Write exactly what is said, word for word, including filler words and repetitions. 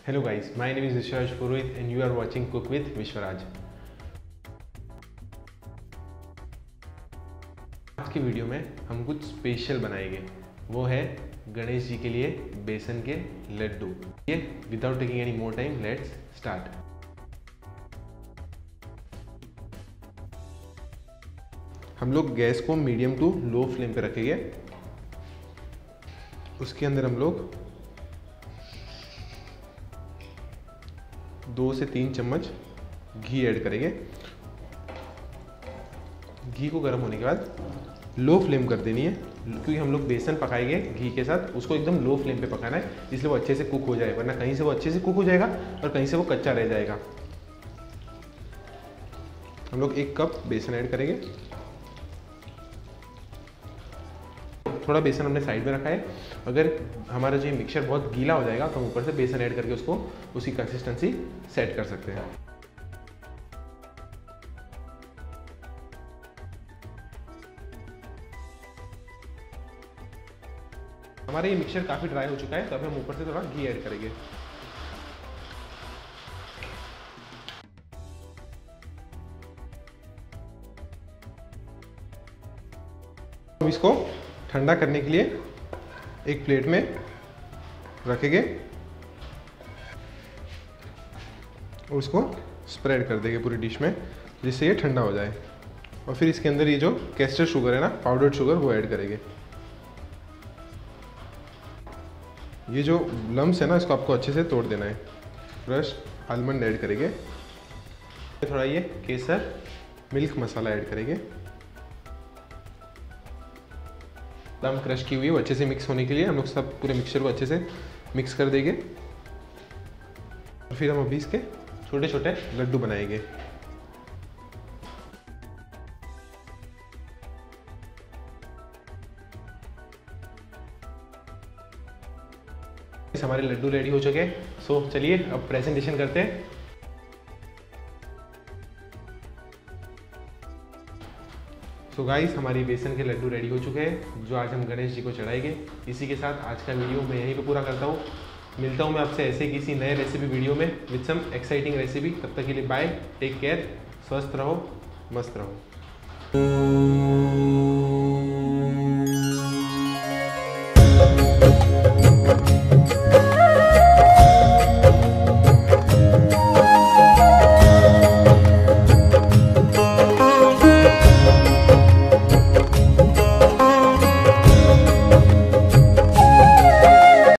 Hello guys, my name is Vishwas Purohit and you are watching Cook with Vishwaraj। आज की video में हम कुछ स्पेशल बनाएंगे, वो है गणेश जी के लिए बेसन के लड्डू। ये without taking any more time let's start. हम लोग गैस को मीडियम टू लो फ्लेम पे रखेंगे। उसके अंदर हम लोग दो से तीन चम्मच घी ऐड करेंगे। घी को गर्म होने के बाद लो फ्लेम कर देनी है, क्योंकि हम लोग बेसन पकाएंगे घी के साथ, उसको एकदम लो फ्लेम पे पकाना है, इसलिए वो अच्छे से कुक हो जाए, वरना कहीं से वो अच्छे से कुक हो जाएगा और कहीं से वो कच्चा रह जाएगा। हम लोग एक कप बेसन ऐड करेंगे। थोड़ा बेसन हमने साइड में रखा है, अगर हमारा जो मिक्सचर बहुत गीला हो जाएगा तो हम ऊपर से बेसन ऐड करके उसको उसी कंसिस्टेंसी सेट कर सकते हैं। हमारा ये मिक्सचर काफ़ी ड्राई हो चुका है, तो अब हम ऊपर से थोड़ा घी ऐड करेंगे। हम इसको ठंडा करने के लिए एक प्लेट में रखेंगे और उसको स्प्रेड कर देंगे पूरी डिश में, जिससे ये ठंडा हो जाए। और फिर इसके अंदर ये जो कैस्टर शुगर है ना, पाउडर्ड शुगर, वो ऐड करेंगे। ये जो लम्स है ना, इसको आपको अच्छे से तोड़ देना है। क्रश आलमंड ऐड करेंगे। थोड़ा ये केसर मिल्क मसाला ऐड करेंगे। बादाम क्रश की हुई है, वो अच्छे से मिक्स होने के लिए हम लोग सब पूरे मिक्सचर को अच्छे से मिक्स कर देंगे। और फिर हम अभी इसके छोटे छोटे लड्डू बनाएंगे। हमारे लड्डू रेडी हो चुके हैं, सो चलिए अब प्रेजेंटेशन करते हैं। सो so गाइस, हमारी बेसन के लड्डू रेडी हो चुके हैं, जो आज हम गणेश जी को चढ़ाएंगे। इसी के साथ आज का वीडियो मैं यहीं पे पूरा करता हूँ। मिलता हूँ मैं आपसे ऐसे किसी नए रेसिपी वीडियो में विद सम एक्साइटिंग रेसिपी। तब तक के लिए बाय, टेक केयर, स्वस्थ रहो, मस्त रहो।